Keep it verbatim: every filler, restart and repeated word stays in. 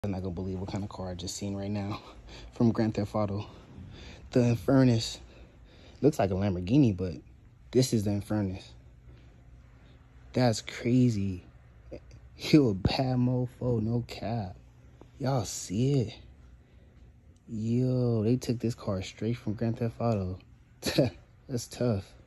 I'm not gonna believe what kind of car I just seen right now from Grand Theft Auto. The Infernus. Looks like a Lamborghini, but this is the Infernus. That's crazy. You a bad mofo, no cap. Y'all see it? Yo, they took this car straight from Grand Theft Auto. That's tough.